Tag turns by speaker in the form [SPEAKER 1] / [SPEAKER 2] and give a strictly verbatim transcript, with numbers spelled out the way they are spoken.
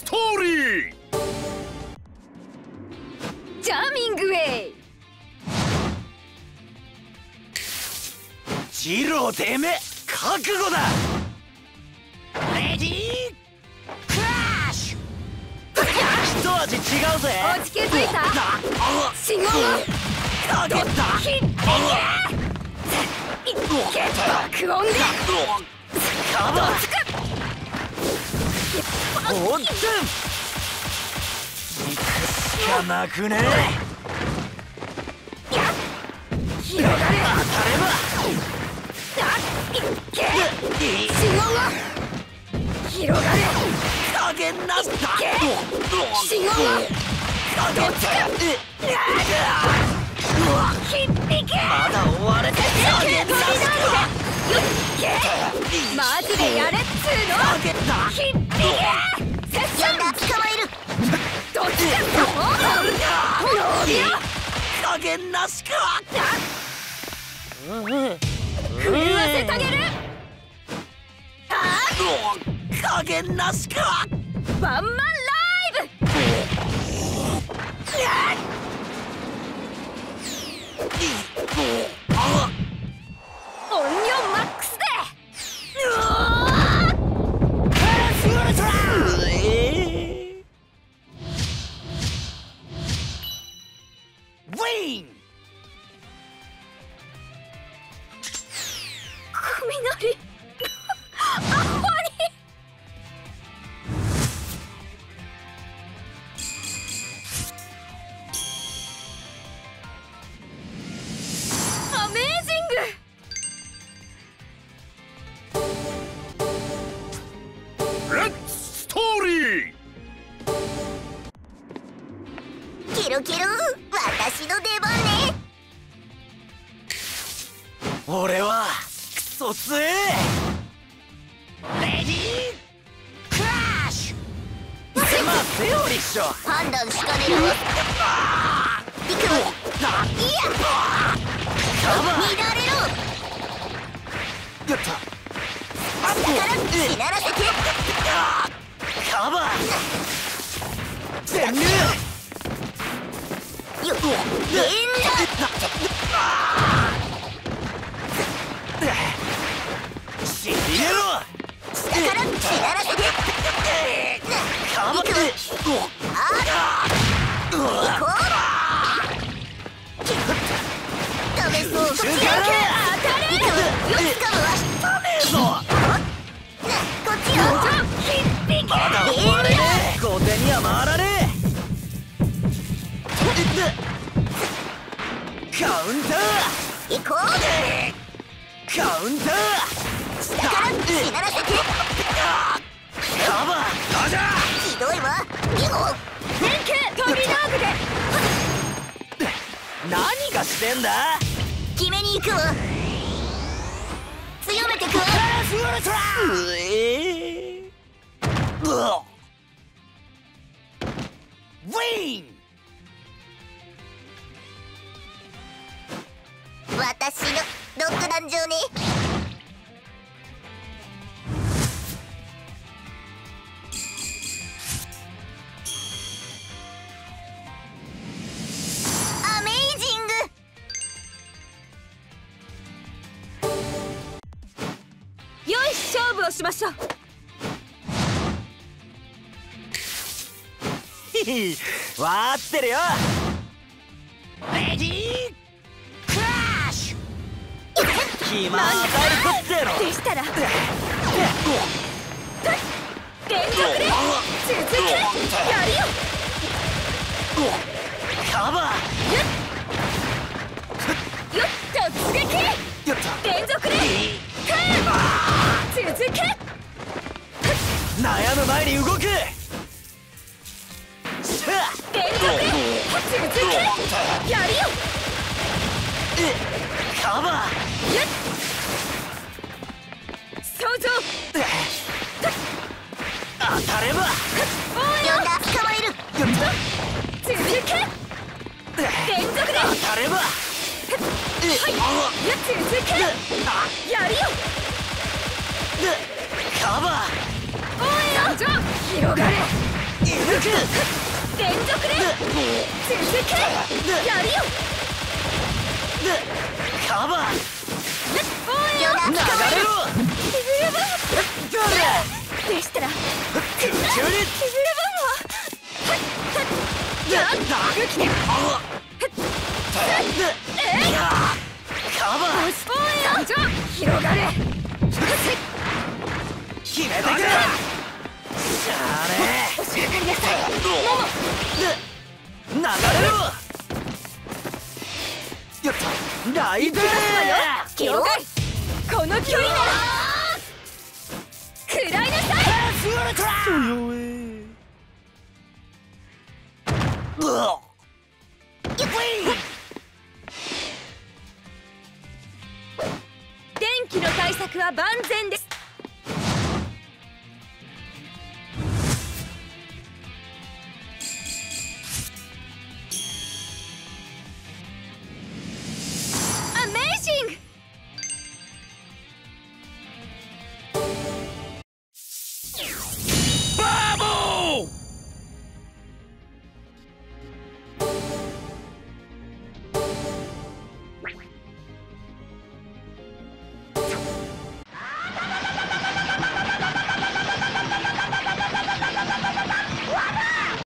[SPEAKER 1] トーリー。
[SPEAKER 2] チャーミングウェイ。
[SPEAKER 3] ジローてめえ覚悟だ。レディークラッシュ。一味違うぜ。
[SPEAKER 2] おち気づいた。信号を
[SPEAKER 3] かけた。
[SPEAKER 2] ひっいけ爆音で
[SPEAKER 3] カバーおっつん行くしかなくね。
[SPEAKER 2] 広がれ。
[SPEAKER 3] 当たれば
[SPEAKER 2] いけ信号を広がれ。
[SPEAKER 3] 加減なしだ。
[SPEAKER 2] 信号を
[SPEAKER 3] かけて
[SPEAKER 2] ひっいけ
[SPEAKER 3] まだ終われて加減なしか。
[SPEAKER 2] よっけマジでやれっつうの。
[SPEAKER 3] かけた
[SPEAKER 2] ひっいけセッション捕まえる。どっちだもう
[SPEAKER 3] 加減なしか。
[SPEAKER 2] 震わせてあげる。
[SPEAKER 3] 加減なしか。
[SPEAKER 2] ワンマンライブ。音量マックスで
[SPEAKER 3] ウィン。
[SPEAKER 2] 雷アホにアメージング。
[SPEAKER 1] レッツストーリー。
[SPEAKER 4] ケロケロ私の出番ね。
[SPEAKER 3] 俺はクソ強え。レディークラッシュ。せませよリッショ。
[SPEAKER 4] 判断しかねるわ。行くわ。いや
[SPEAKER 3] カバー
[SPEAKER 4] 乱れろ。
[SPEAKER 3] やった。
[SPEAKER 4] 下からしならせて。
[SPEAKER 3] カバー全入。
[SPEAKER 4] よっ連
[SPEAKER 3] しびれろ。
[SPEAKER 4] 下からしならせて。
[SPEAKER 3] カバー
[SPEAKER 4] あ行こう。ダメそう。
[SPEAKER 3] 中
[SPEAKER 4] 行く
[SPEAKER 3] 華
[SPEAKER 4] よく掴むわ。
[SPEAKER 3] ダメーぞ。
[SPEAKER 4] こっちよ。
[SPEAKER 3] まだ終われねえ。後手には回らねえ。カウンター
[SPEAKER 4] 行こう。
[SPEAKER 3] カウンター
[SPEAKER 4] 下からしならせて。
[SPEAKER 3] カバーラジャー。
[SPEAKER 4] ひどいわ。に号
[SPEAKER 2] 連携飛び道具で
[SPEAKER 3] 何がしてんだ。
[SPEAKER 4] 決めに行くわ。強めてくわ。
[SPEAKER 3] うえーうわウィン。
[SPEAKER 4] 私の独壇場ね。アメイジング。
[SPEAKER 2] よい勝負をしましょう。
[SPEAKER 3] ヒヒわーってるよ。レディークラッシュ。決まったるこってやろ。
[SPEAKER 2] でしたら連続で続けやるよ。
[SPEAKER 3] カバ
[SPEAKER 2] よっ突撃
[SPEAKER 3] ーやった。
[SPEAKER 2] 連続で続け
[SPEAKER 3] 悩む前に動く。さあ
[SPEAKER 2] 連続で続けやるよ。
[SPEAKER 3] カバー
[SPEAKER 2] 想像
[SPEAKER 3] 当たれば。
[SPEAKER 4] 呼んだ。捕まえる。
[SPEAKER 2] 続け連続で
[SPEAKER 3] 当たれば。
[SPEAKER 2] はい続けやるよ。
[SPEAKER 3] カバー
[SPEAKER 2] 応援を広がれ。 連続で続けやるよ
[SPEAKER 3] カバー
[SPEAKER 2] 応援よ
[SPEAKER 3] 流れろ
[SPEAKER 2] でしたら
[SPEAKER 3] 急に
[SPEAKER 2] キズレバンは武器で
[SPEAKER 3] カバー
[SPEAKER 2] 応援よ広がれ
[SPEAKER 3] 決めてくれしゃあね
[SPEAKER 2] おし上がりなさい
[SPEAKER 3] 流れろやったライブレー
[SPEAKER 2] 了解この距離なら食らいなさい
[SPEAKER 3] 強え
[SPEAKER 2] 電気の対策は万全